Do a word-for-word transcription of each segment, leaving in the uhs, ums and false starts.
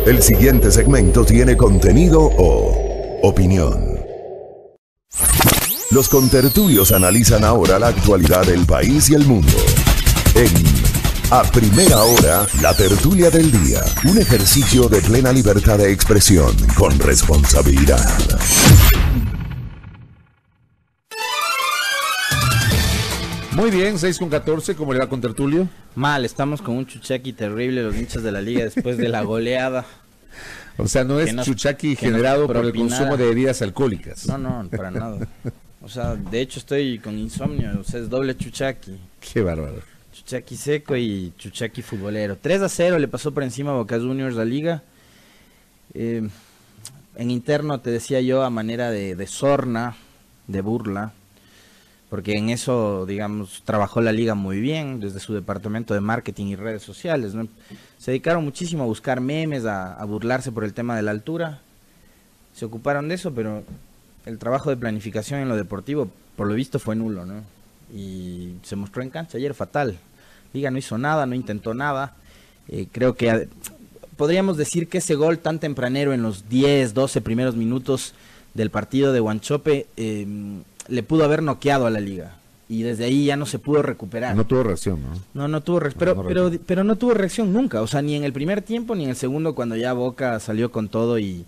El siguiente segmento tiene contenido o opinión. Los contertulios analizan ahora la actualidad del país y el mundo. En A Primera Hora, la tertulia del día. Un ejercicio de plena libertad de expresión con responsabilidad. Muy bien, seis con catorce, ¿cómo le va contertulio? Mal, estamos con un chuchaqui terrible los hinchas de la liga después de la goleada. O sea, no es nos, chuchaqui generado por el propinara. consumo de bebidas alcohólicas. No, no, para nada. O sea, de hecho estoy con insomnio, o sea, es doble chuchaqui. Qué bárbaro. Chuchaqui seco y chuchaqui futbolero. tres a cero le pasó por encima a Boca Juniors la liga. Eh, en interno te decía yo a manera de, de sorna, de burla, porque en eso, digamos, trabajó la liga muy bien, desde su departamento de marketing y redes sociales, ¿no? Se dedicaron muchísimo a buscar memes, a, a burlarse por el tema de la altura. Se ocuparon de eso, pero el trabajo de planificación en lo deportivo, por lo visto, fue nulo, ¿no? Y se mostró en cancha ayer fatal. Liga no hizo nada, no intentó nada. Eh, creo que a, podríamos decir que ese gol tan tempranero en los diez, doce primeros minutos del partido de Huanchope eh, le pudo haber noqueado a la liga. Y desde ahí ya no se pudo recuperar. No tuvo reacción, ¿no? No, no tuvo reacción. Pero, no, no pero, reacción. pero no tuvo reacción nunca. O sea, ni en el primer tiempo ni en el segundo, cuando ya Boca salió con todo y,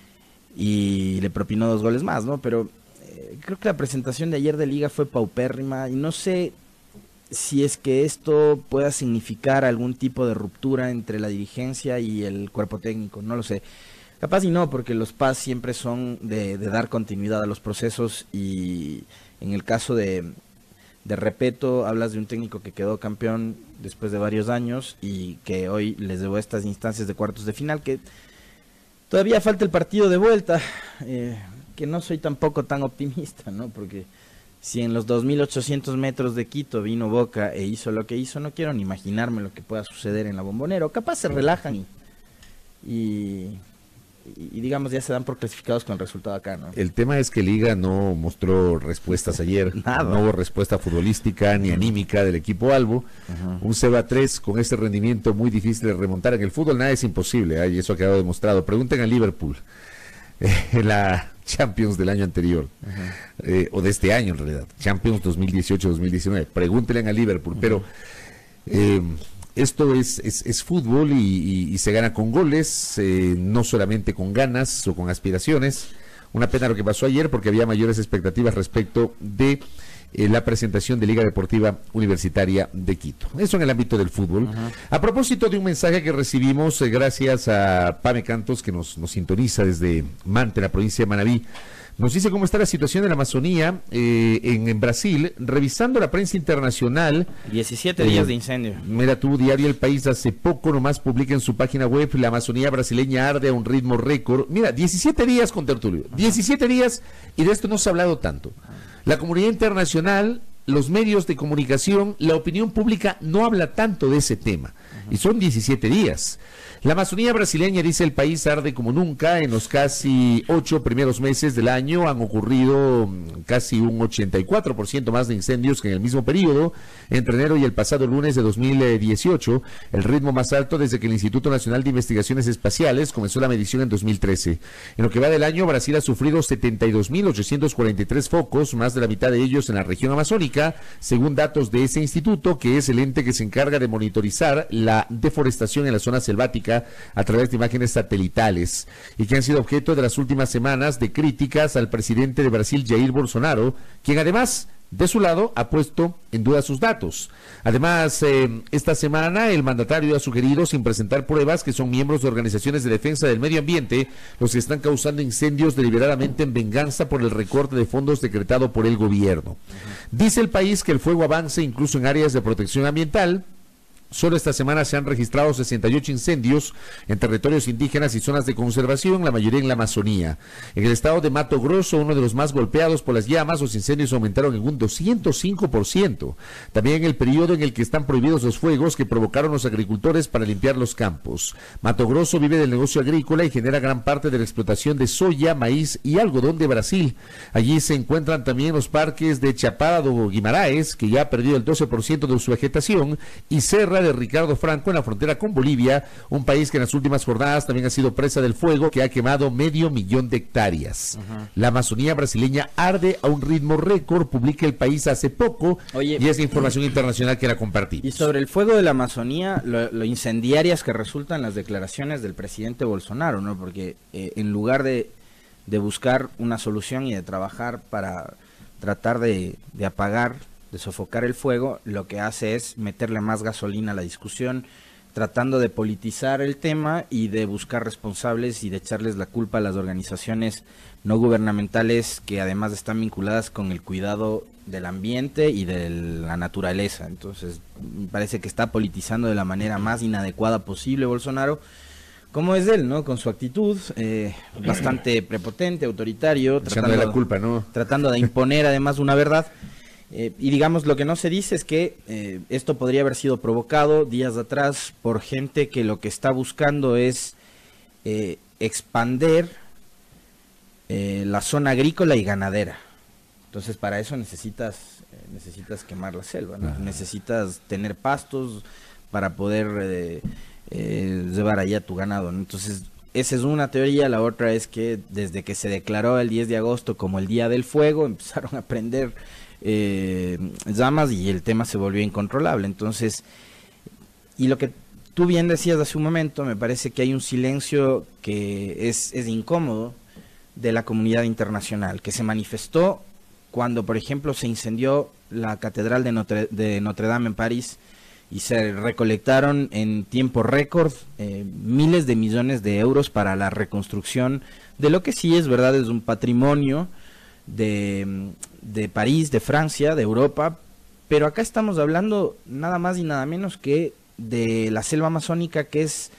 y le propinó dos goles más, ¿no? Pero eh, creo que la presentación de ayer de liga fue paupérrima. Y no sé si es que esto pueda significar algún tipo de ruptura entre la dirigencia y el cuerpo técnico. No lo sé. Capaz y no, porque los P A S siempre son de, de dar continuidad a los procesos. Y en el caso de... De Repeto, hablas de un técnico que quedó campeón después de varios años y que hoy les debo estas instancias de cuartos de final, que todavía falta el partido de vuelta, eh, que no soy tampoco tan optimista, ¿no? Porque si en los dos mil ochocientos metros de Quito vino Boca e hizo lo que hizo, no quiero ni imaginarme lo que pueda suceder en la Bombonera. O capaz se relajan y, y, y digamos ya se dan por clasificados con el resultado acá, ¿no? El tema es que Liga no mostró respuestas ayer. Nada. No hubo respuesta futbolística ni anímica del equipo Albo. Uh-huh. Un cero a tres con este rendimiento muy difícil de remontar. En el fútbol nada es imposible, ¿eh? Y eso ha quedado demostrado. Pregunten a Liverpool, eh, en la Champions del año anterior, uh-huh. eh, o de este año en realidad, Champions dos mil dieciocho dos mil diecinueve. Pregúntenle a Liverpool, uh-huh. pero... Eh, Esto es, es, es fútbol y, y, y se gana con goles, eh, no solamente con ganas o con aspiraciones. Una pena lo que pasó ayer porque había mayores expectativas respecto de eh, la presentación de Liga Deportiva Universitaria de Quito. Eso en el ámbito del fútbol. Uh-huh. A propósito de un mensaje que recibimos eh, gracias a Pame Cantos, que nos, nos sintoniza desde Mante, la provincia de Manabí. Nos dice cómo está la situación en la Amazonía, eh, en, en Brasil, revisando la prensa internacional. diecisiete eh, días de incendio. Mira tú, Diario El País hace poco nomás publica en su página web: la Amazonía brasileña arde a un ritmo récord. Mira, diecisiete días con tertulio, diecisiete días, y de esto no se ha hablado tanto. La comunidad internacional, los medios de comunicación, la opinión pública no habla tanto de ese tema. Y son diecisiete días. La Amazonía brasileña, dice El País, arde como nunca. En los casi ocho primeros meses del año han ocurrido casi un ochenta y cuatro por ciento más de incendios que en el mismo periodo, entre enero y el pasado lunes de dos mil dieciocho, el ritmo más alto desde que el Instituto Nacional de Investigaciones Espaciales comenzó la medición en dos mil trece. En lo que va del año, Brasil ha sufrido setenta y dos mil ochocientos cuarenta y tres focos, más de la mitad de ellos en la región amazónica, según datos de ese instituto, que es el ente que se encarga de monitorizar la deforestación en la zona selvática a través de imágenes satelitales, y que han sido objeto de las últimas semanas de críticas al presidente de Brasil, Jair Bolsonaro, quien además, de su lado, ha puesto en duda sus datos. Además, eh, esta semana el mandatario ha sugerido, sin presentar pruebas, que son miembros de organizaciones de defensa del medio ambiente los que están causando incendios deliberadamente en venganza por el recorte de fondos decretado por el gobierno. Dice El País que el fuego avance incluso en áreas de protección ambiental. Solo esta semana se han registrado sesenta y ocho incendios en territorios indígenas y zonas de conservación, la mayoría en la Amazonía. En el estado de Mato Grosso, uno de los más golpeados por las llamas, los incendios aumentaron en un doscientos cinco por ciento. También en el periodo en el que están prohibidos los fuegos que provocaron los agricultores para limpiar los campos. Mato Grosso vive del negocio agrícola y genera gran parte de la explotación de soya, maíz y algodón de Brasil. Allí se encuentran también los parques de Chapada do Guimarães, que ya ha perdido el doce por ciento de su vegetación, y Serra, habla de Ricardo Franco en la frontera con Bolivia, un país que en las últimas jornadas también ha sido presa del fuego que ha quemado medio millón de hectáreas. Uh-huh. La Amazonía brasileña arde a un ritmo récord, publica El País hace poco. Oye, y es información internacional que la compartimos. Y sobre el fuego de la Amazonía, lo, lo incendiarias que resultan las declaraciones del presidente Bolsonaro, ¿no? Porque eh, en lugar de, de buscar una solución y de trabajar para tratar de, de apagar, de sofocar el fuego, lo que hace es meterle más gasolina a la discusión, tratando de politizar el tema y de buscar responsables y de echarles la culpa a las organizaciones no gubernamentales que además están vinculadas con el cuidado del ambiente y de la naturaleza. Entonces, me parece que está politizando de la manera más inadecuada posible Bolsonaro, como es él, ¿no? Con su actitud eh, bastante prepotente, autoritario, tratando de la culpa, ¿no? Tratando de imponer además una verdad. Eh, y digamos, lo que no se dice es que eh, esto podría haber sido provocado días atrás por gente que lo que está buscando es eh, expander eh, la zona agrícola y ganadera. Entonces, para eso necesitas eh, necesitas quemar la selva, ¿no? Ah. Necesitas tener pastos para poder eh, eh, llevar allá tu ganado, ¿no? Entonces, esa es una teoría. La otra es que desde que se declaró el diez de agosto como el Día del Fuego, empezaron a prender Eh, llamas y el tema se volvió incontrolable. Entonces, y lo que tú bien decías hace un momento, me parece que hay un silencio que es, es incómodo de la comunidad internacional, que se manifestó cuando, por ejemplo, se incendió la Catedral de Notre, de Notre Dame en París y se recolectaron en tiempo récord eh, miles de millones de euros para la reconstrucción de lo que sí es verdad, es un patrimonio de, de París, de Francia, de Europa, pero acá estamos hablando nada más y nada menos que de la selva amazónica, que es,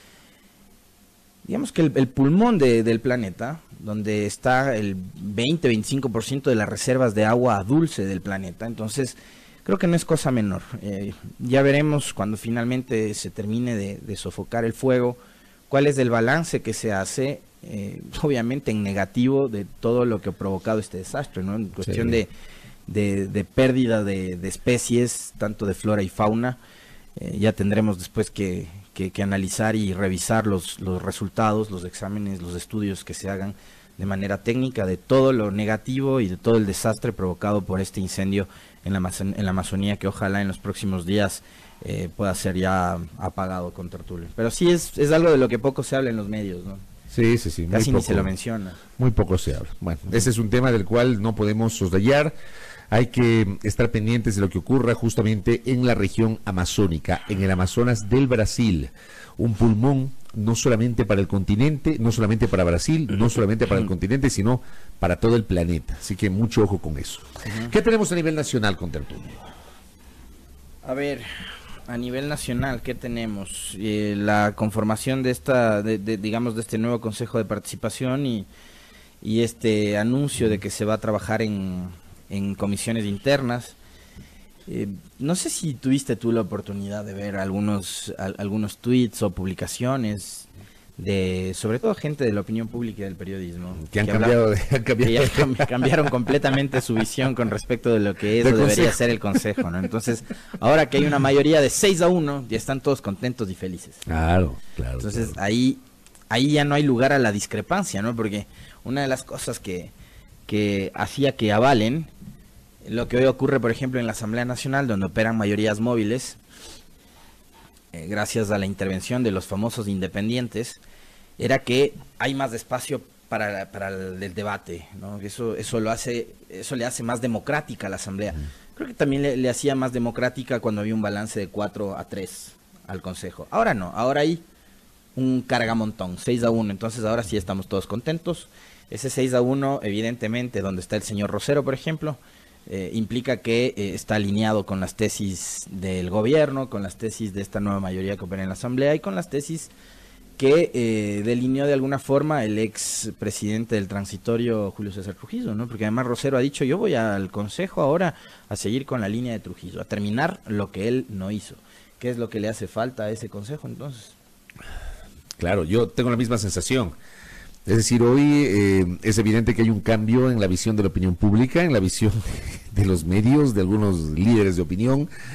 digamos que el, el pulmón de, del planeta, donde está el veinte a veinticinco por ciento de las reservas de agua dulce del planeta. Entonces, creo que no es cosa menor. Eh, ya veremos cuando finalmente se termine de, de sofocar el fuego, cuál es el balance que se hace, eh, obviamente en negativo de todo lo que ha provocado este desastre, ¿no? En cuestión sí. de, de, de pérdida de, de especies, tanto de flora y fauna. Eh, ya tendremos después que, que, que analizar y revisar los, los resultados, los exámenes, los estudios que se hagan de manera técnica de todo lo negativo y de todo el desastre provocado por este incendio en la, Amazon en la Amazonía, que ojalá en los próximos días eh, pueda ser ya apagado con Tertulio. Pero sí es, es algo de lo que poco se habla en los medios, ¿no? Sí, sí, sí. Casi muy ni se lo menciona. Muy poco se habla. Bueno, uh-huh. ese es un tema del cual no podemos soslayar. Hay que estar pendientes de lo que ocurra justamente en la región amazónica, en el Amazonas del Brasil. Un pulmón no solamente para el continente, no solamente para Brasil, no solamente para el continente, sino para todo el planeta. Así que mucho ojo con eso. Uh-huh. ¿Qué tenemos a nivel nacional con Tertulio? A ver, a nivel nacional, ¿qué tenemos? Eh, la conformación de esta, de, de, digamos, de este nuevo Consejo de Participación y, y este anuncio de que se va a trabajar en, en comisiones internas. Eh, no sé si tuviste tú la oportunidad de ver algunos, a, algunos tweets o publicaciones de, sobre todo gente de la opinión pública y del periodismo, que han que cambiado, hablan, de, han cambiado. Que ya cambiaron completamente su visión con respecto de lo que es o debería consejo. ser el Consejo, ¿no? Entonces, ahora que hay una mayoría de seis a uno, ya están todos contentos y felices. Claro, claro. Entonces, claro. ahí ahí ya no hay lugar a la discrepancia, ¿no? Porque una de las cosas que, que hacía que avalen lo que hoy ocurre, por ejemplo, en la Asamblea Nacional, donde operan mayorías móviles, eh, gracias a la intervención de los famosos independientes, era que hay más espacio para, para el, el debate, ¿no? Eso, eso lo hace, eso le hace más democrática a la Asamblea. Creo que también le, le hacía más democrática cuando había un balance de cuatro a tres al Consejo. Ahora no, ahora hay un cargamontón, seis a uno, entonces ahora sí estamos todos contentos. Ese seis a uno, evidentemente, donde está el señor Rosero, por ejemplo, Eh, implica que eh, está alineado con las tesis del gobierno, con las tesis de esta nueva mayoría que opera en la Asamblea y con las tesis que eh, delineó de alguna forma el ex presidente del transitorio, Julio César Trujillo, ¿no? Porque además Rosero ha dicho: yo voy al Consejo ahora a seguir con la línea de Trujillo, a terminar lo que él no hizo. ¿Qué es lo que le hace falta a ese Consejo entonces? Claro, yo tengo la misma sensación. Es decir, hoy eh, es evidente que hay un cambio en la visión de la opinión pública, en la visión de los medios, de algunos líderes de opinión,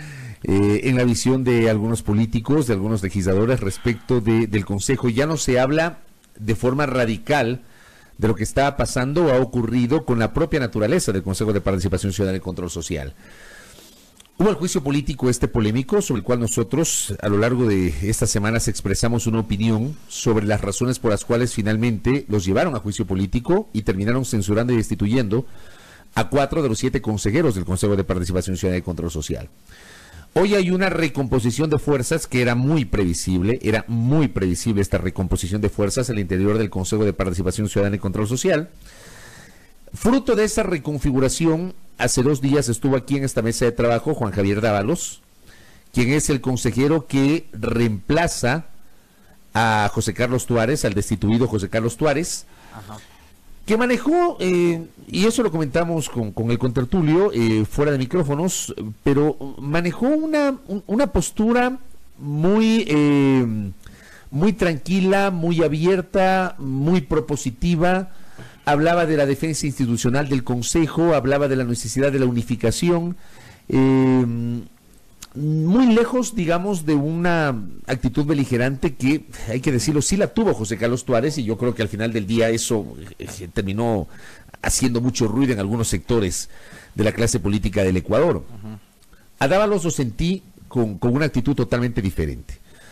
eh, en la visión de algunos políticos, de algunos legisladores respecto de, del Consejo. Ya no se habla de forma radical de lo que está pasando o ha ocurrido con la propia naturaleza del Consejo de Participación Ciudadana y Control Social. Hubo el juicio político este polémico, sobre el cual nosotros a lo largo de estas semanas expresamos una opinión sobre las razones por las cuales finalmente los llevaron a juicio político y terminaron censurando y destituyendo a cuatro de los siete consejeros del Consejo de Participación Ciudadana y Control Social. Hoy hay una recomposición de fuerzas que era muy previsible, era muy previsible esta recomposición de fuerzas al interior del Consejo de Participación Ciudadana y Control Social. Fruto de esa reconfiguración, hace dos días estuvo aquí en esta mesa de trabajo Juan Javier Dávalos, quien es el consejero que reemplaza a José Carlos Tuárez, al destituido José Carlos Tuárez. Ajá. Que manejó, eh, y eso lo comentamos con, con el contertulio, eh, fuera de micrófonos, pero manejó una, un, una postura muy, eh, muy tranquila, muy abierta, muy propositiva. Hablaba de la defensa institucional del Consejo, hablaba de la necesidad de la unificación, eh, muy lejos, digamos, de una actitud beligerante que, hay que decirlo, sí la tuvo José Carlos Tuárez, y yo creo que al final del día eso eh, terminó haciendo mucho ruido en algunos sectores de la clase política del Ecuador. Uh-huh. A Dávalos lo sentí con, con una actitud totalmente diferente.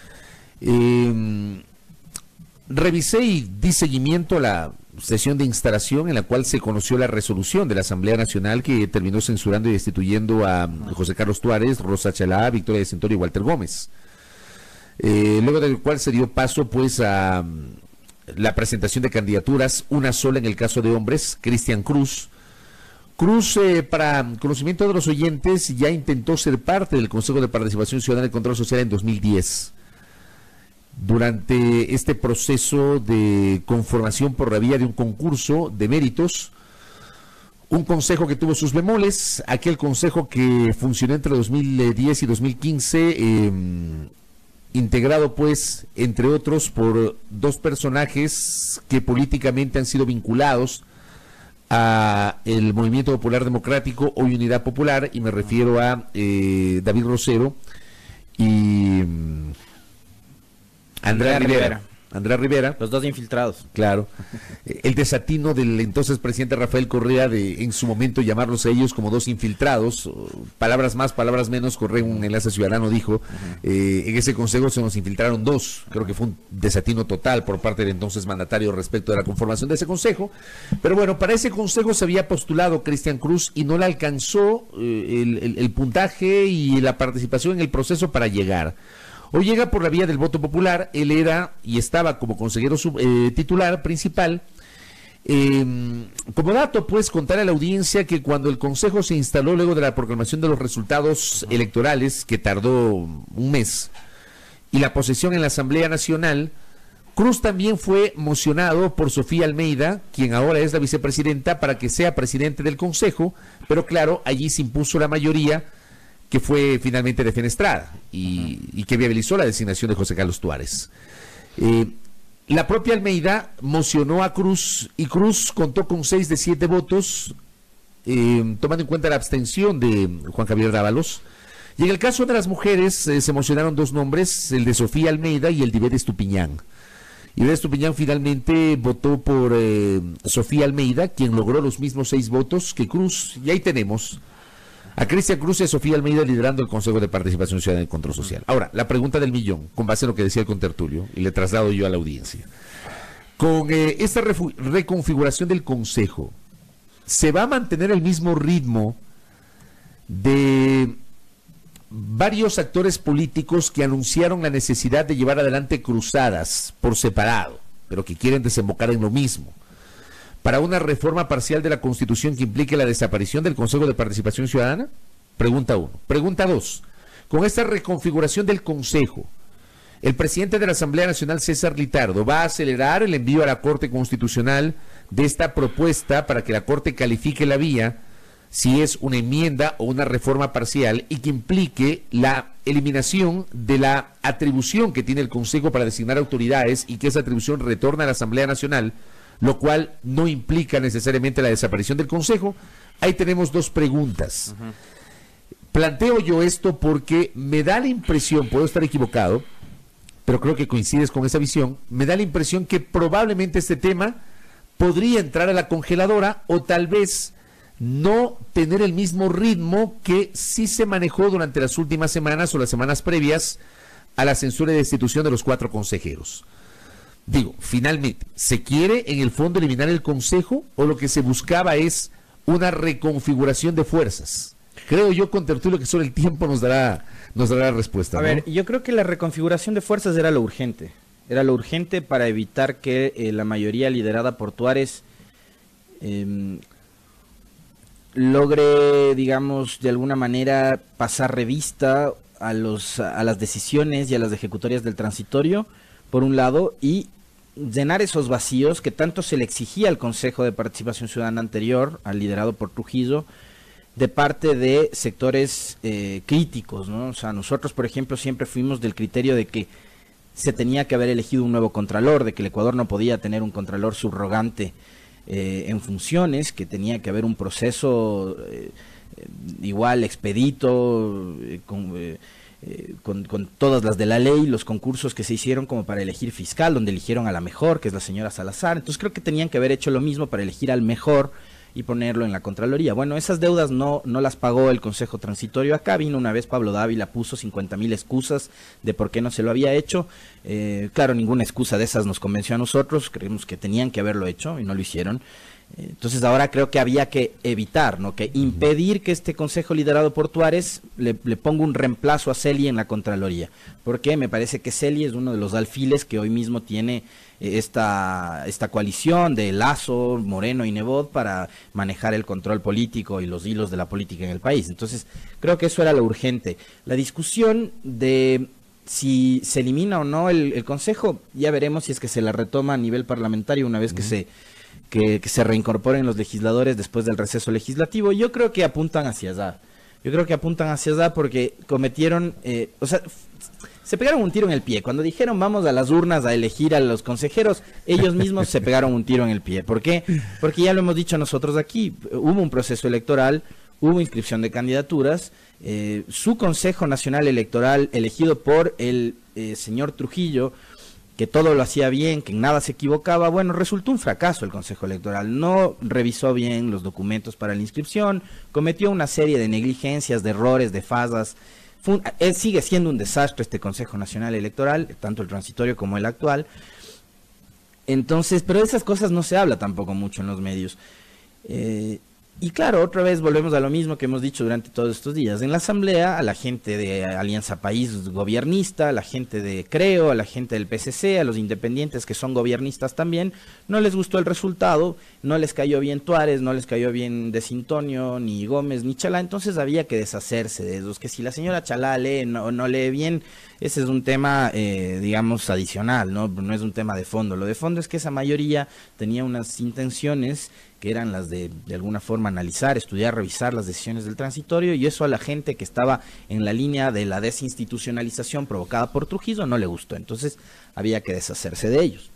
Eh, revisé y di seguimiento a la sesión de instalación en la cual se conoció la resolución de la Asamblea Nacional que terminó censurando y destituyendo a José Carlos Tuárez, Rosa Chalá, Victoria de Centoro y Walter Gómez. Eh, luego del cual se dio paso pues a um, la presentación de candidaturas, una sola en el caso de hombres, Cristian Cruz. Cruz, eh, para conocimiento de los oyentes, ya intentó ser parte del Consejo de Participación Ciudadana y Control Social en dos mil diez. Durante este proceso de conformación por la vía de un concurso de méritos, un consejo que tuvo sus bemoles, aquel consejo que funcionó entre dos mil diez y dos mil quince, eh, integrado pues, entre otros, por dos personajes que políticamente han sido vinculados a el Movimiento Popular Democrático, hoy Unidad Popular, y me refiero a eh, David Rosero y Andrea Rivera. Rivera. Andrea Rivera. Los dos infiltrados. Claro. El desatino del entonces presidente Rafael Correa de en su momento llamarlos a ellos como dos infiltrados. Palabras más, palabras menos. Correa, un enlace ciudadano, dijo, uh-huh. eh, en ese consejo se nos infiltraron dos. Creo que fue un desatino total por parte del entonces mandatario respecto de la conformación de ese consejo. Pero bueno, para ese consejo se había postulado Cristian Cruz y no le alcanzó eh, el, el, el puntaje y la participación en el proceso para llegar. Hoy llega por la vía del voto popular. Él era y estaba como consejero sub, eh, titular principal. Eh, como dato, pues, contar a la audiencia que cuando el Consejo se instaló luego de la proclamación de los resultados electorales, que tardó un mes, y la posesión en la Asamblea Nacional, Cruz también fue mocionado por Sofía Almeida, quien ahora es la vicepresidenta, para que sea presidente del Consejo, pero claro, allí se impuso la mayoría, que fue finalmente defenestrada y, y que viabilizó la designación de José Carlos Tuárez. Eh, la propia Almeida mocionó a Cruz y Cruz contó con seis de siete votos, eh, tomando en cuenta la abstención de Juan Javier Dávalos. Y en el caso de las mujeres eh, se mocionaron dos nombres, el de Sofía Almeida y el de Ivette Estupiñán. Ivette Estupiñán finalmente votó por eh, Sofía Almeida, quien logró los mismos seis votos que Cruz, y ahí tenemos a Cristian Cruz y a Sofía Almeida liderando el Consejo de Participación Ciudadana y Control Social. Ahora, la pregunta del millón, con base en lo que decía el contertulio, y le traslado yo a la audiencia. Con eh, esta reconfiguración del Consejo, ¿se va a mantener el mismo ritmo de varios actores políticos que anunciaron la necesidad de llevar adelante cruzadas por separado, pero que quieren desembocar en lo mismo, para una reforma parcial de la Constitución que implique la desaparición del Consejo de Participación Ciudadana? Pregunta uno. Pregunta dos. Con esta reconfiguración del Consejo, el presidente de la Asamblea Nacional, César Litardo, va a acelerar el envío a la Corte Constitucional de esta propuesta para que la Corte califique la vía, si es una enmienda o una reforma parcial, y que implique la eliminación de la atribución que tiene el Consejo para designar autoridades y que esa atribución retorna a la Asamblea Nacional, lo cual no implica necesariamente la desaparición del Consejo. Ahí tenemos dos preguntas. Uh-huh. Planteo yo esto porque me da la impresión, puedo estar equivocado, pero creo que coincides con esa visión, me da la impresión que probablemente este tema podría entrar a la congeladora o tal vez no tener el mismo ritmo que sí se manejó durante las últimas semanas o las semanas previas a la censura y destitución de los cuatro consejeros. Digo, finalmente, ¿se quiere en el fondo eliminar el consejo o lo que se buscaba es una reconfiguración de fuerzas? Creo yo, contertulio, que solo el tiempo nos dará, nos dará la respuesta. A ¿no? ver, yo creo que la reconfiguración de fuerzas era lo urgente. Era lo urgente para evitar que eh, la mayoría liderada por Tuárez eh, logre, digamos, de alguna manera pasar revista a, los, a las decisiones y a las ejecutorias del transitorio, por un lado, y llenar esos vacíos que tanto se le exigía al Consejo de Participación Ciudadana anterior, al liderado por Trujillo, de parte de sectores eh, críticos, ¿no? O sea, nosotros, por ejemplo, siempre fuimos del criterio de que se tenía que haber elegido un nuevo contralor, de que el Ecuador no podía tener un contralor subrogante eh, en funciones, que tenía que haber un proceso eh, igual expedito, eh, con, eh, eh, con, con todas las de la ley, los concursos que se hicieron como para elegir fiscal, donde eligieron a la mejor, que es la señora Salazar. Entonces creo que tenían que haber hecho lo mismo para elegir al mejor y ponerlo en la Contraloría. Bueno, esas deudas no, no las pagó el Consejo Transitorio. Acá vino una vez Pablo Dávila, puso cincuenta mil excusas de por qué no se lo había hecho. Eh, claro, ninguna excusa de esas nos convenció a nosotros, creemos que tenían que haberlo hecho y no lo hicieron. Eh, entonces ahora creo que había que evitar, ¿no? Que impedir que este Consejo liderado por Tuárez le, le ponga un reemplazo a Celi en la Contraloría. Porque me parece que Celi es uno de los alfiles que hoy mismo tiene esta, esta coalición de Lazo, Moreno y Nebot para manejar el control político y los hilos de la política en el país. Entonces, creo que eso era lo urgente. La discusión de si se elimina o no el, el Consejo, ya veremos si es que se la retoma a nivel parlamentario una vez uh-huh. que se que, que se reincorporen los legisladores después del receso legislativo. Yo creo que apuntan hacia allá. Yo creo que apuntan hacia allá porque cometieron, eh, o sea, se pegaron un tiro en el pie. Cuando dijeron vamos a las urnas a elegir a los consejeros, ellos mismos se pegaron un tiro en el pie. ¿Por qué? Porque ya lo hemos dicho nosotros aquí, hubo un proceso electoral, hubo inscripción de candidaturas, eh, su Consejo Nacional Electoral elegido por el eh, señor Trujillo, que todo lo hacía bien, que en nada se equivocaba, bueno, resultó un fracaso el Consejo Electoral, no revisó bien los documentos para la inscripción, cometió una serie de negligencias, de errores, de fallas. Fue un, él sigue siendo un desastre este Consejo Nacional Electoral, tanto el transitorio como el actual. Entonces, pero de esas cosas no se habla tampoco mucho en los medios. Eh, y claro, otra vez volvemos a lo mismo que hemos dicho durante todos estos días. En la Asamblea, a la gente de Alianza País gobernista, a la gente de Creo, a la gente del P C C, a los independientes que son gobiernistas también, no les gustó el resultado, no les cayó bien Tuárez, no les cayó bien De Sintonio, ni Gómez, ni Chalá, entonces había que deshacerse de esos. Que si la señora Chalá lee o no, no lee bien, ese es un tema, eh, digamos, adicional, ¿no? No es un tema de fondo. Lo de fondo es que esa mayoría tenía unas intenciones que eran las de, de alguna forma, analizar, estudiar, revisar las decisiones del transitorio, y eso a la gente que estaba en la línea de la desinstitucionalización provocada por Trujillo no le gustó, entonces había que deshacerse de ellos.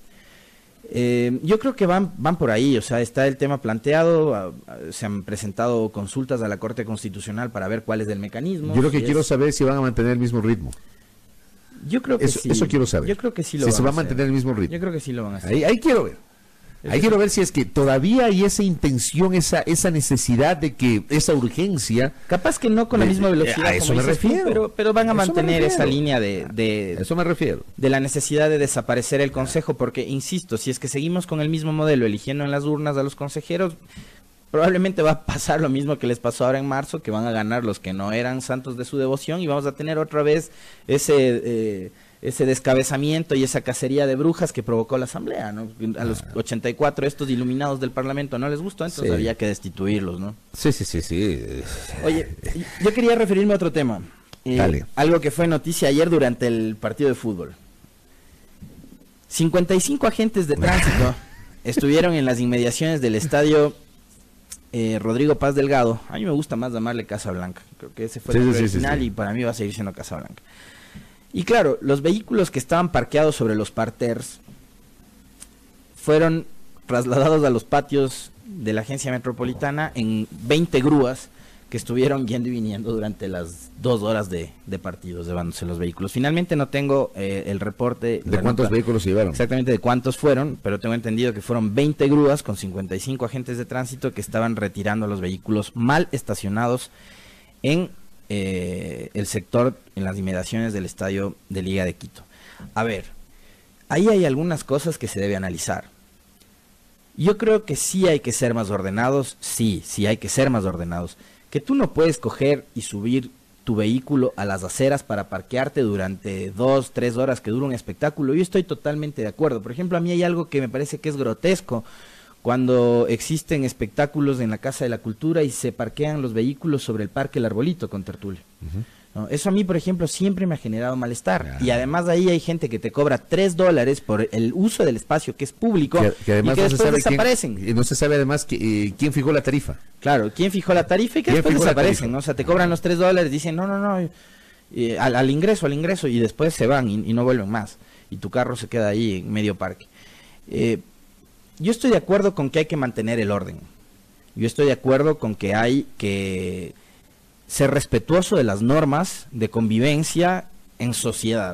Eh, yo creo que van, van por ahí, o sea, está el tema planteado, a, a, se han presentado consultas a la Corte Constitucional para ver cuál es el mecanismo. Yo lo que si quiero es... saber es si van a mantener el mismo ritmo. Yo creo que eso, sí. Eso quiero saber. Yo creo que sí lo si van se va a a mantener hacer. el mismo ritmo. Yo creo que sí lo van a hacer. Ahí, ahí quiero ver. Ahí quiero ver si es que todavía hay esa intención, esa esa necesidad de que, esa urgencia. Capaz que no con la misma velocidad, a eso como me dices tú, refiero. pero, pero van a A eso me mantener esa refiero. línea de, de, A eso me refiero. de la necesidad de desaparecer el Consejo, porque, insisto, si es que seguimos con el mismo modelo, eligiendo en las urnas a los consejeros, probablemente va a pasar lo mismo que les pasó ahora en marzo, que van a ganar los que no eran santos de su devoción, y vamos a tener otra vez ese... Eh, ese descabezamiento y esa cacería de brujas que provocó la Asamblea, ¿no? A los ochenta y cuatro estos iluminados del Parlamento no les gustó, entonces sí. había que destituirlos, ¿no? Sí, sí, sí, sí. Oye, yo quería referirme a otro tema. Eh, Dale. Algo que fue noticia ayer durante el partido de fútbol. cincuenta y cinco agentes de tránsito estuvieron en las inmediaciones del estadio eh, Rodrigo Paz Delgado. A mí me gusta más llamarle Casa Blanca. Creo que ese fue el Sí, nombre sí, sí, original sí, sí. y para mí va a seguir siendo Casa Blanca. Y claro, los vehículos que estaban parqueados sobre los parterres fueron trasladados a los patios de la agencia metropolitana en veinte grúas que estuvieron yendo y viniendo durante las dos horas de, de partidos, llevándose los vehículos. Finalmente no tengo eh, el reporte. ¿De cuántos nota, vehículos se llevaron? Exactamente de cuántos fueron, pero tengo entendido que fueron veinte grúas con cincuenta y cinco agentes de tránsito que estaban retirando los vehículos mal estacionados en eh, el sector, en las inmediaciones del estadio de Liga de Quito. A ver, ahí hay algunas cosas que se debe analizar. Yo creo que sí hay que ser más ordenados, sí, sí hay que ser más ordenados. Que tú no puedes coger y subir tu vehículo a las aceras para parquearte durante dos, tres horas que dura un espectáculo. Yo estoy totalmente de acuerdo. Por ejemplo, a mí hay algo que me parece que es grotesco. Cuando existen espectáculos en la Casa de la Cultura y se parquean los vehículos sobre el Parque El Arbolito con tertulia. Uh-huh. ¿No? Eso a mí, por ejemplo, siempre me ha generado malestar. Ah. Y además de ahí hay gente que te cobra tres dólares por el uso del espacio que es público que, que además y que no después se sabe desaparecen. Quién, y no se sabe además que, eh, quién fijó la tarifa. Claro, quién fijó la tarifa y que después desaparecen, ¿no? O sea, te cobran los tres dólares, dicen, no, no, no, eh, al, al ingreso, al ingreso, y después se van y, y no vuelven más. Y tu carro se queda ahí en medio parque. Eh, yo estoy de acuerdo con que hay que mantener el orden. Yo estoy de acuerdo con que hay que ser respetuoso de las normas de convivencia en sociedad.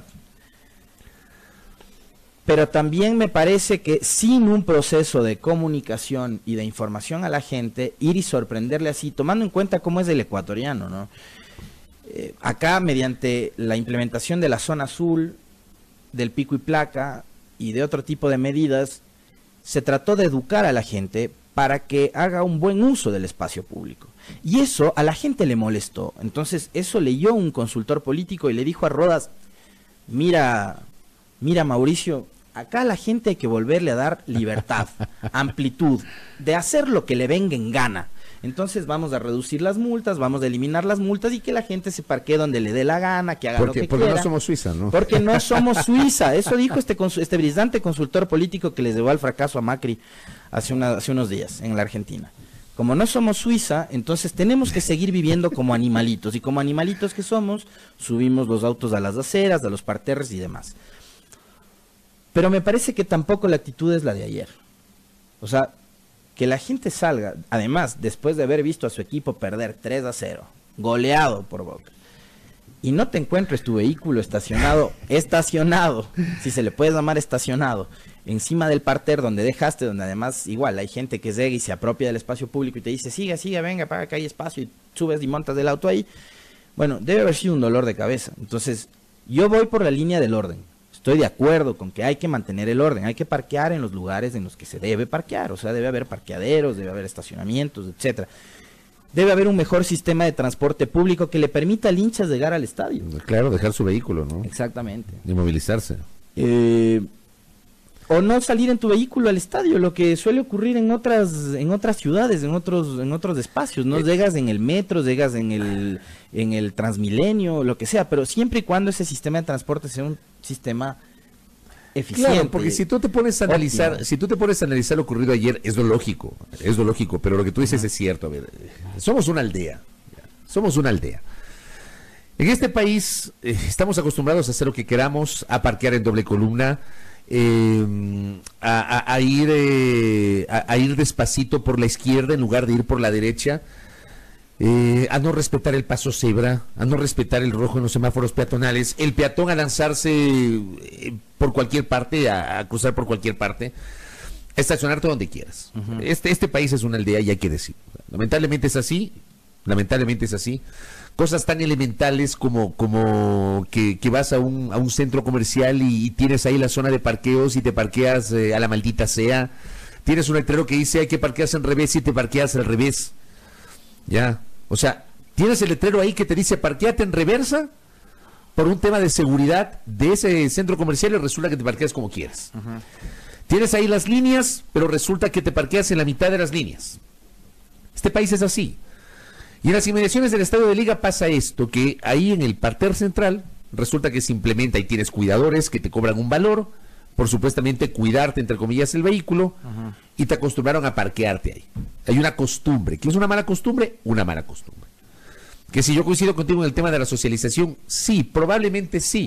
Pero también me parece que sin un proceso de comunicación y de información a la gente, ir y sorprenderle así, tomando en cuenta cómo es el ecuatoriano, ¿no? Eh, acá, mediante la implementación de la zona azul, del pico y placa y de otro tipo de medidas, se trató de educar a la gente para que haga un buen uso del espacio público. Y eso a la gente le molestó. Entonces eso leyó un consultor político y le dijo a Rodas, mira, mira Mauricio, acá a la gente hay que volverle a dar libertad, amplitud, de hacer lo que le venga en gana. Entonces vamos a reducir las multas, vamos a eliminar las multas y que la gente se parquee donde le dé la gana, que haga porque, lo que porque quiera. Porque no somos Suiza, ¿no? Porque no somos Suiza. Eso dijo este, este brillante consultor político que les llevó al fracaso a Macri hace, una, hace unos días en la Argentina. Como no somos Suiza, entonces tenemos que seguir viviendo como animalitos. Y como animalitos que somos, subimos los autos a las aceras, a los parterres y demás. Pero me parece que tampoco la actitud es la de ayer. O sea, que la gente salga, además, después de haber visto a su equipo perder tres a cero, goleado por Boca, y no te encuentres tu vehículo estacionado, estacionado, si se le puede llamar estacionado, encima del parter donde dejaste, donde además igual hay gente que llega y se apropia del espacio público y te dice, siga, siga, venga, para acá hay espacio, y subes y montas del auto ahí. Bueno, debe haber sido un dolor de cabeza. Entonces, yo voy por la línea del orden. Estoy de acuerdo con que hay que mantener el orden, hay que parquear en los lugares en los que se debe parquear, o sea, debe haber parqueaderos, debe haber estacionamientos, etcétera. Debe haber un mejor sistema de transporte público que le permita al hincha llegar al estadio. Claro, dejar su vehículo, ¿no? Exactamente. Y movilizarse. Eh, o no salir en tu vehículo al estadio, lo que suele ocurrir en otras en otras ciudades, en otros en otros espacios, no eh, llegas en el metro, llegas en el en el Transmilenio, lo que sea, pero siempre y cuando ese sistema de transporte sea un sistema eficiente. Claro, porque si tú te pones a analizar, óptimo. si tú te pones a analizar lo ocurrido ayer, es lo lógico, es lo lógico, pero lo que tú dices uh-huh. es cierto. A ver, somos una aldea, somos una aldea. En este país eh, estamos acostumbrados a hacer lo que queramos, a parquear en doble columna, eh, a, a, a ir eh, a, a ir despacito por la izquierda en lugar de ir por la derecha. Eh, a no respetar el paso cebra, a no respetar el rojo en los semáforos peatonales, el peatón a lanzarse eh, por cualquier parte, a, a cruzar por cualquier parte, a estacionarte donde quieras. Uh-huh. Este, este país es una aldea y hay que decir. Lamentablemente es así, lamentablemente es así. Cosas tan elementales como, como que, que vas a un, a un centro comercial y, y tienes ahí la zona de parqueos y te parqueas eh, a la maldita sea. Tienes un letrero que dice hay que parquearse al revés y te parqueas al revés. Ya, o sea, tienes el letrero ahí que te dice parquéate en reversa por un tema de seguridad de ese centro comercial y resulta que te parqueas como quieras. Uh-huh. Tienes ahí las líneas, pero resulta que te parqueas en la mitad de las líneas. Este país es así. Y en las inmediaciones del estadio de Liga pasa esto, que ahí en el parter central resulta que se implementa y tienes cuidadores que te cobran un valor por supuestamente cuidarte, entre comillas, el vehículo, uh-huh. y te acostumbraron a parquearte ahí. Hay una costumbre. ¿Qué es una mala costumbre? Una mala costumbre. Que si yo coincido contigo en el tema de la socialización, sí, probablemente sí.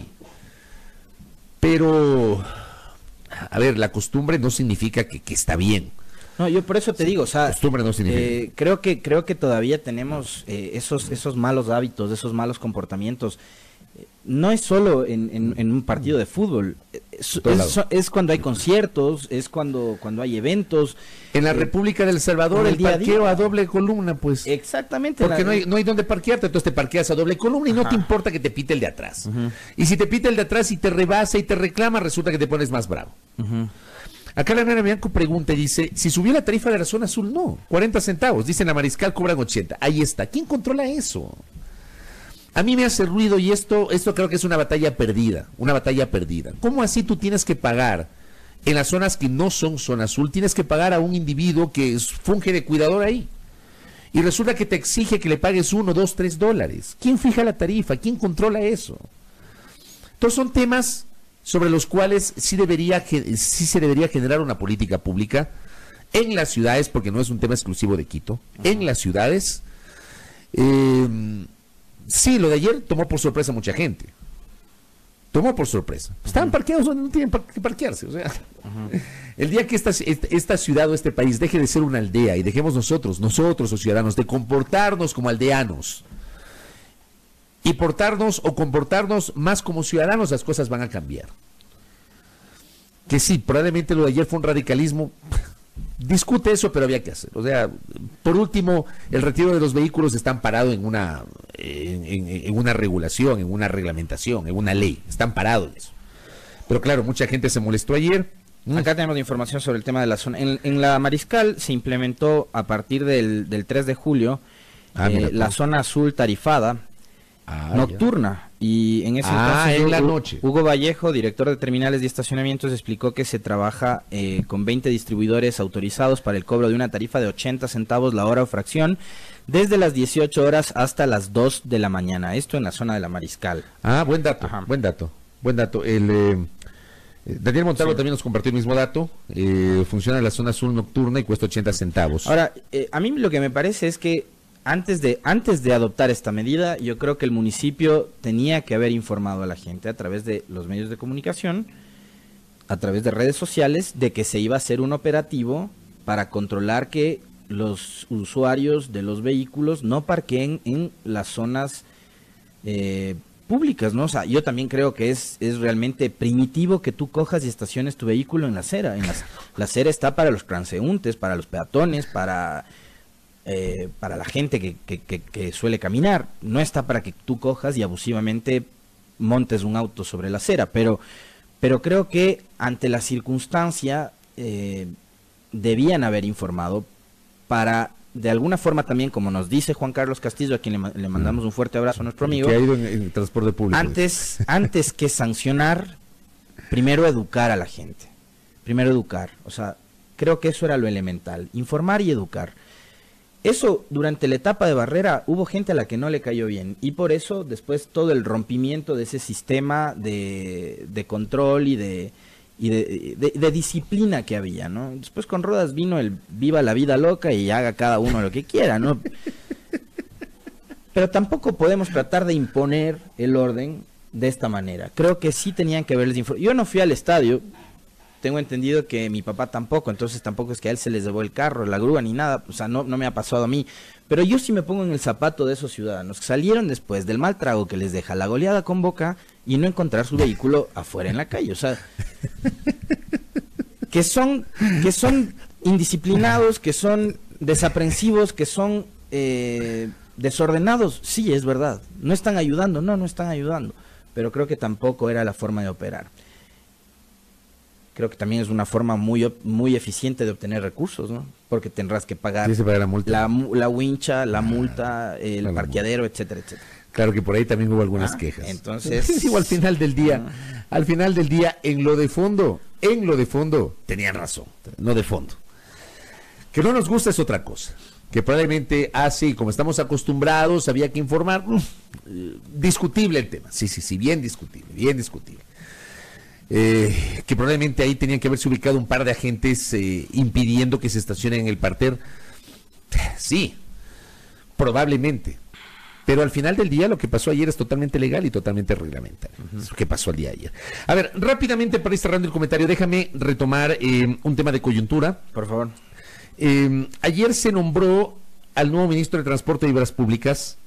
Pero, a ver, la costumbre no significa que, que está bien. No, yo por eso te digo, o sea, Costumbre no significa. eh, creo que creo que todavía tenemos eh, esos esos malos hábitos, esos malos comportamientos. Eh, No es solo en, en, en un partido de fútbol, es, Todo es, lado. es cuando hay conciertos, es cuando cuando hay eventos. En la eh, República del Salvador, en el el día a parqueo día. a doble columna, pues. Exactamente. Porque la- no hay, no hay donde parquearte, entonces te parqueas a doble columna y no Ajá. te importa que te pite el de atrás. Ujú. Y si te pita el de atrás y te rebasa y te reclama, resulta que te pones más bravo. Ujú. Acá la nana Bianco pregunta y dice, si subió la tarifa de la zona azul, no, cuarenta centavos, dicen la Mariscal cobran ochenta, ahí está, ¿quién controla eso? A mí me hace ruido y esto, esto creo que es una batalla perdida, una batalla perdida. ¿Cómo así tú tienes que pagar en las zonas que no son zona azul, tienes que pagar a un individuo que es- funge de cuidador ahí? Y resulta que te exige que le pagues uno, dos, tres dólares. ¿Quién fija la tarifa? ¿Quién controla eso? Entonces son temas sobre los cuales sí debería ge- sí se debería generar una política pública en las ciudades, porque no es un tema exclusivo de Quito, en las ciudades. Eh, sí, lo de ayer tomó por sorpresa a mucha gente. Tomó por sorpresa. Estaban parqueados donde no tienen par- que parquearse. O sea, el día que esta, esta, esta ciudad o este país deje de ser una aldea y dejemos nosotros, nosotros los ciudadanos, de comportarnos como aldeanos y portarnos o comportarnos más como ciudadanos, las cosas van a cambiar. Que sí, probablemente lo de ayer fue un radicalismo. Discute eso, pero había que hacer. O sea, por último, el retiro de los vehículos está amparado en una, en, en- en una regulación, en una reglamentación, en una ley. Está amparado en eso. Pero claro, mucha gente se molestó ayer. Mm. Acá tenemos información sobre el tema de la zona. En, en la Mariscal se implementó a partir del, del tres de julio Ah, eh, mira tú. la zona azul tarifada Ah, ya. nocturna. Y en ese Ah, entonces en la Hugo- noche. Hugo Vallejo, director de terminales y estacionamientos, explicó que se trabaja eh, con veinte distribuidores autorizados para el cobro de una tarifa de ochenta centavos la hora o fracción desde las dieciocho horas hasta las dos de la mañana. Esto en la zona de la Mariscal. Ah, buen dato, Ajá. buen dato, buen dato. El, eh, eh, Daniel Montalvo Sí. también nos compartió el mismo dato. Eh, funciona en la zona azul nocturna y cuesta ochenta centavos. Ahora, eh, a mí lo que me parece es que antes de, antes de adoptar esta medida, yo creo que el municipio tenía que haber informado a la gente a través de los medios de comunicación, a través de redes sociales, de que se iba a hacer un operativo para controlar que los usuarios de los vehículos no parqueen en las zonas eh, públicas, ¿no? O sea, yo también creo que es, es realmente primitivo que tú cojas y estaciones tu vehículo en la acera. En las, la acera está para los transeúntes, para los peatones, para... Eh, para la gente que, que, que, que suele caminar, no está para que tú cojas y abusivamente montes un auto sobre la acera, pero, pero creo que ante la circunstancia eh, debían haber informado para, de alguna forma también, como nos dice Juan Carlos Castillo, a quien le, ma- le mandamos un fuerte abrazo a nuestro amigo, que ha ido en, en transporte público. antes, antes que sancionar, primero educar a la gente, primero educar, o sea, creo que eso era lo elemental, informar y educar. Eso durante la etapa de Barrera hubo gente a la que no le cayó bien y por eso después todo el rompimiento de ese sistema de, de control y de y de, de- de disciplina que había, ¿no? Después con Rodas vino el viva la vida loca y haga cada uno lo que quiera, ¿no? Pero tampoco podemos tratar de imponer el orden de esta manera. Creo que sí tenían que haberles informado. Yo no fui al estadio. Tengo entendido que mi papá tampoco, entonces tampoco es que a él se les llevó el carro, la grúa ni nada, o sea, no, no me ha pasado a mí. Pero yo sí me pongo en el zapato de esos ciudadanos que salieron después del mal trago que les deja la goleada con Boca y no encontrar su vehículo afuera en la calle, o sea, que son, que son indisciplinados, que son desaprensivos, que son eh, desordenados, sí, es verdad, no están ayudando, no, no están ayudando, pero creo que tampoco era la forma de operar. Creo que también es una forma muy op- muy eficiente de obtener recursos, ¿no? Porque tendrás que pagar Sí, se paga la multa. la, mu- la wincha, la multa, el la parqueadero, etcétera, etcétera. Claro que por ahí también hubo algunas Ah, quejas. entonces- Digo, al final del día, al final del día, en lo de fondo, en lo de fondo, tenían razón, no de fondo. Que no nos gusta es otra cosa. Que probablemente así, como estamos acostumbrados, había que informar. mm, eh, discutible el tema. Sí, sí, sí, bien discutible, bien discutible. Eh, que probablemente ahí tenían que haberse ubicado un par de agentes eh, impidiendo que se estacionen en el parter. Sí, probablemente. Pero al final del día lo que pasó ayer es totalmente legal y totalmente reglamentario. Uh-huh. Es lo que pasó el día de ayer. A ver, rápidamente para ir cerrando el comentario, déjame retomar eh, un tema de coyuntura. Por favor. Eh, ayer se nombró al nuevo ministro de Transporte y Obras Públicas,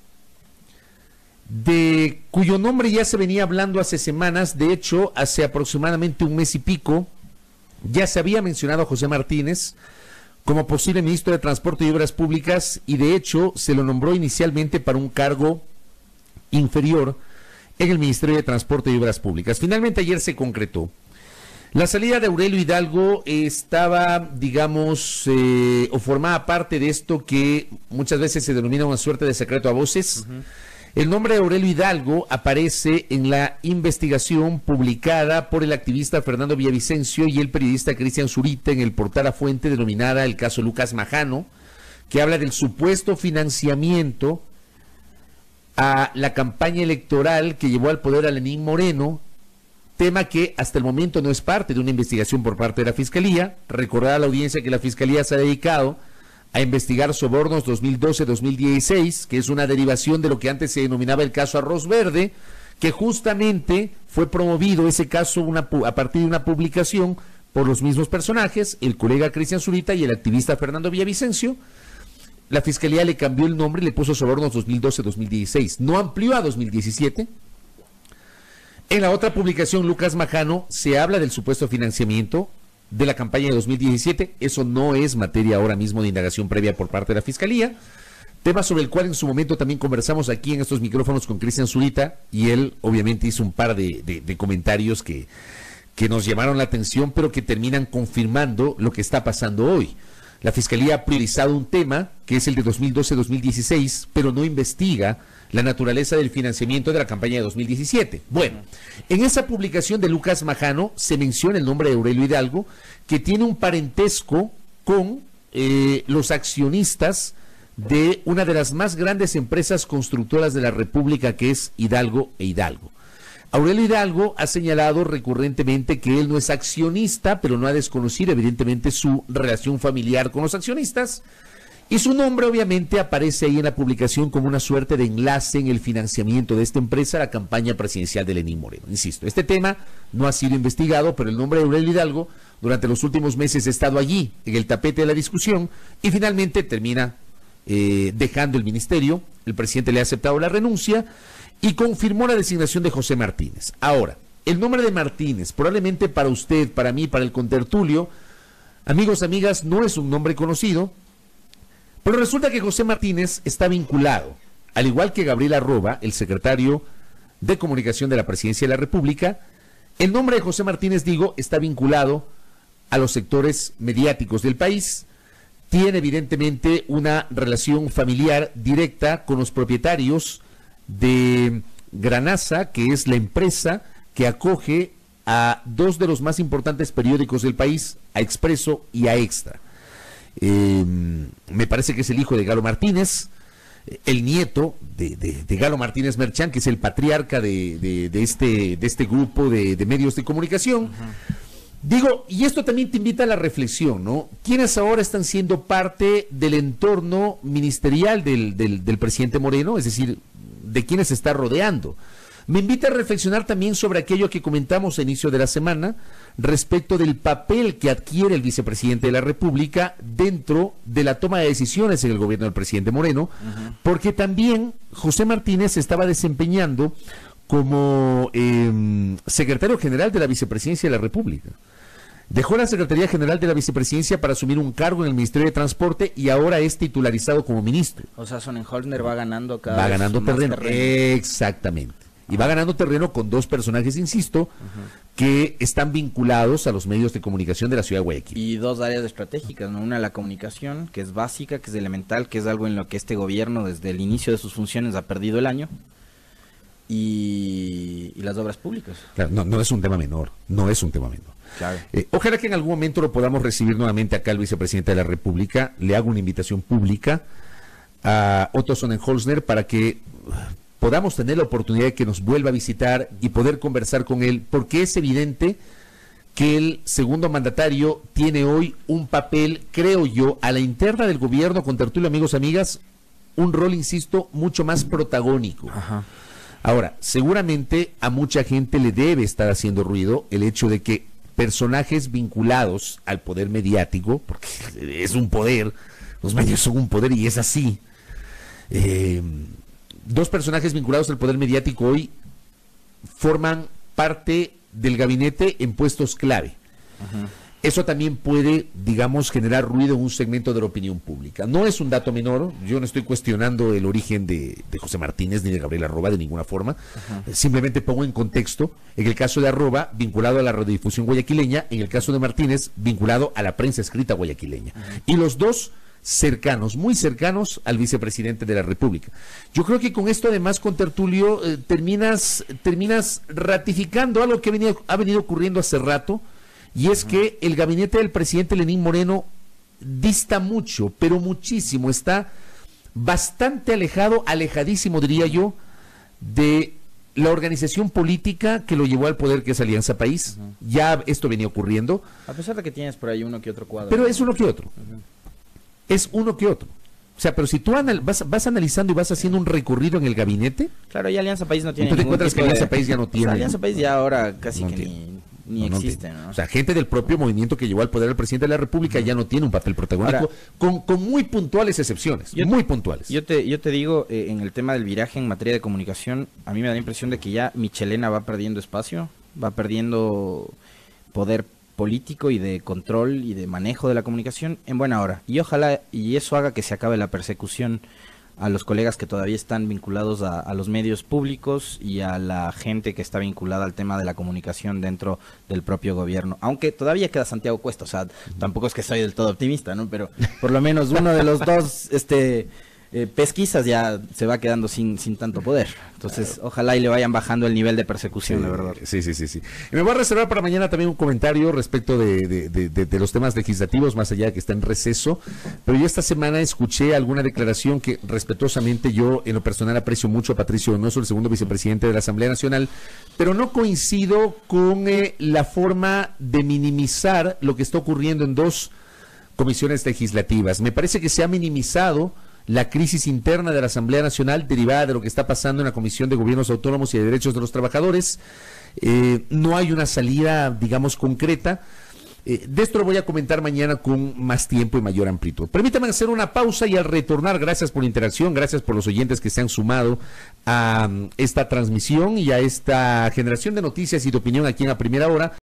de cuyo nombre ya se venía hablando hace semanas. De hecho, hace aproximadamente un mes y pico, ya se había mencionado a José Martínez como posible ministro de Transporte y Obras Públicas, y de hecho se lo nombró inicialmente para un cargo inferior en el Ministerio de Transporte y Obras Públicas. Finalmente ayer se concretó. La salida de Aurelio Hidalgo estaba, digamos, eh, o formaba parte de esto que muchas veces se denomina una suerte de secreto a voces. Uh-huh. El nombre de Aurelio Hidalgo aparece en la investigación publicada por el activista Fernando Villavicencio y el periodista Cristian Zurita en el portal A Fuente, denominada el caso Lucas Majano, que habla del supuesto financiamiento a la campaña electoral que llevó al poder a Lenín Moreno, tema que hasta el momento no es parte de una investigación por parte de la Fiscalía. Recordar a la audiencia que la Fiscalía se ha dedicado a investigar sobornos dos mil doce dos mil dieciséis, que es una derivación de lo que antes se denominaba el caso Arroz Verde, que justamente fue promovido ese caso una, a partir de una publicación por los mismos personajes, el colega Cristian Zurita y el activista Fernando Villavicencio. La Fiscalía le cambió el nombre y le puso sobornos dos mil doce dos mil dieciséis, no amplió a dos mil diecisiete. En la otra publicación, Lucas Majano, se habla del supuesto financiamiento de la campaña de dos mil diecisiete. Eso no es materia ahora mismo de indagación previa por parte de la Fiscalía, tema sobre el cual en su momento también conversamos aquí en estos micrófonos con Cristian Zurita, y él obviamente hizo un par de, de, de comentarios que, que nos llamaron la atención, pero que terminan confirmando lo que está pasando hoy. La Fiscalía ha priorizado un tema que es el de dos mil doce dos mil dieciséis, pero no investiga la naturaleza del financiamiento de la campaña de dos mil diecisiete. Bueno, en esa publicación de Lucas Majano se menciona el nombre de Aurelio Hidalgo, que tiene un parentesco con eh, los accionistas de una de las más grandes empresas constructoras de la República, que es Hidalgo e Hidalgo. Aurelio Hidalgo ha señalado recurrentemente que él no es accionista, pero no ha desconocido evidentemente su relación familiar con los accionistas, y su nombre obviamente aparece ahí en la publicación como una suerte de enlace en el financiamiento de esta empresa a la campaña presidencial de Lenín Moreno. Insisto, este tema no ha sido investigado, pero el nombre de Aurelio Hidalgo durante los últimos meses ha estado allí, en el tapete de la discusión, y finalmente termina eh, dejando el ministerio. El presidente le ha aceptado la renuncia y confirmó la designación de José Martínez. Ahora, el nombre de Martínez, probablemente para usted, para mí, para el contertulio, amigos, amigas, no es un nombre conocido, pero resulta que José Martínez está vinculado, al igual que Gabriel Arroba, el secretario de Comunicación de la Presidencia de la República. El nombre de José Martínez, digo, está vinculado a los sectores mediáticos del país. Tiene evidentemente una relación familiar directa con los propietarios de Granaza, que es la empresa que acoge a dos de los más importantes periódicos del país, a Expreso y a Extra. Eh, me parece que es el hijo de Galo Martínez, el nieto de, de, de Galo Martínez Merchán, que es el patriarca de, de, de, este, de este grupo de, de medios de comunicación. Uh-huh. Digo, y esto también te invita a la reflexión, ¿no? ¿Quiénes ahora están siendo parte del entorno ministerial del, del, del presidente Moreno? Es decir, ¿de quiénes se está rodeando? Me invita a reflexionar también sobre aquello que comentamos a inicio de la semana respecto del papel que adquiere el vicepresidente de la República dentro de la toma de decisiones en el gobierno del presidente Moreno, uh-huh. porque también José Martínez se estaba desempeñando como eh, secretario general de la vicepresidencia de la República. Dejó la Secretaría General de la Vicepresidencia para asumir un cargo en el Ministerio de Transporte y ahora es titularizado como ministro. O sea, Sonnenholzner va ganando cada va vez ganando más terreno. terreno. Exactamente. Y va ganando terreno con dos personajes, insisto, uh-huh. que están vinculados a los medios de comunicación de la ciudad de Guayaquil. Y dos áreas estratégicas, ¿no? Una, la comunicación, que es básica, que es elemental, que es algo en lo que este gobierno desde el inicio de sus funciones ha perdido el año. Y, y las obras públicas. Claro, no, no es un tema menor, no es un tema menor. Claro. Eh, ojalá que en algún momento lo podamos recibir nuevamente acá al vicepresidente de la República. Le hago una invitación pública a Otto Sonnenholzner para que podamos tener la oportunidad de que nos vuelva a visitar y poder conversar con él, porque es evidente que el segundo mandatario tiene hoy un papel, creo yo, a la interna del gobierno, con tertulio, amigos, amigas, un rol, insisto, mucho más protagónico. Ajá. Ahora, seguramente a mucha gente le debe estar haciendo ruido el hecho de que personajes vinculados al poder mediático, porque es un poder, los medios son un poder y es así. Eh, dos personajes vinculados al poder mediático hoy forman parte del gabinete en puestos clave. Ajá. Eso también puede, digamos, generar ruido en un segmento de la opinión pública. No es un dato menor, yo no estoy cuestionando el origen de, de José Martínez ni de Gabriel Arroba de ninguna forma. Ajá. Simplemente pongo en contexto, en el caso de Arroba, vinculado a la radiodifusión guayaquileña, en el caso de Martínez, vinculado a la prensa escrita guayaquileña. Ajá. Y los dos cercanos, muy cercanos al vicepresidente de la República. Yo creo que con esto, además, con Tertulio, eh, terminas, terminas ratificando algo que ha venido, ha venido ocurriendo hace rato. Y es que el gabinete del presidente Lenín Moreno dista mucho, pero muchísimo, está bastante alejado, alejadísimo diría yo, de la organización política que lo llevó al poder, que es Alianza País. Uh-huh. Ya esto venía ocurriendo. A pesar de que tienes por ahí uno que otro cuadro. Pero es uno que otro. Uh-huh. Es uno que otro. O sea, pero si tú anal vas, vas analizando y vas haciendo un recorrido en el gabinete... Claro, ya Alianza País no tiene... Tú te encuentras que Alianza de... País ya no tiene... O sea, Alianza País ya ahora casi no que tiene. ni... Ni no, existe, no, ¿no? O sea, gente del propio movimiento que llevó al poder al presidente de la República uh-huh. ya no tiene un papel protagónico, ahora, con, con muy puntuales excepciones, yo muy te, puntuales. Yo te, yo te digo, eh, en el tema del viraje en materia de comunicación, a mí me da la impresión de que ya Michelena va perdiendo espacio, va perdiendo poder político y de control y de manejo de la comunicación en buena hora. Y ojalá, y eso haga que se acabe la persecución a los colegas que todavía están vinculados a, a los medios públicos y a la gente que está vinculada al tema de la comunicación dentro del propio gobierno. Aunque todavía queda Santiago Cuesta, o sea, tampoco es que soy del todo optimista, ¿no? Pero por lo menos uno de los dos este, eh, pesquisas ya se va quedando sin, sin tanto poder. Entonces, claro. Ojalá y le vayan bajando el nivel de persecución, sí, la verdad. Sí, sí, sí, sí. Y me voy a reservar para mañana también un comentario respecto de, de, de, de, de los temas legislativos, más allá de que está en receso. Pero yo esta semana escuché alguna declaración que respetuosamente yo, en lo personal, aprecio mucho a Patricio Donoso, el segundo vicepresidente de la Asamblea Nacional, pero no coincido con eh, la forma de minimizar lo que está ocurriendo en dos comisiones legislativas. Me parece que se ha minimizado la crisis interna de la Asamblea Nacional derivada de lo que está pasando en la Comisión de Gobiernos Autónomos y de Derechos de los Trabajadores. Eh, no hay una salida, digamos, concreta. Eh, de esto lo voy a comentar mañana con más tiempo y mayor amplitud. Permítame hacer una pausa y al retornar, gracias por la interacción, gracias por los oyentes que se han sumado a um, esta transmisión y a esta generación de noticias y de opinión aquí en la primera hora.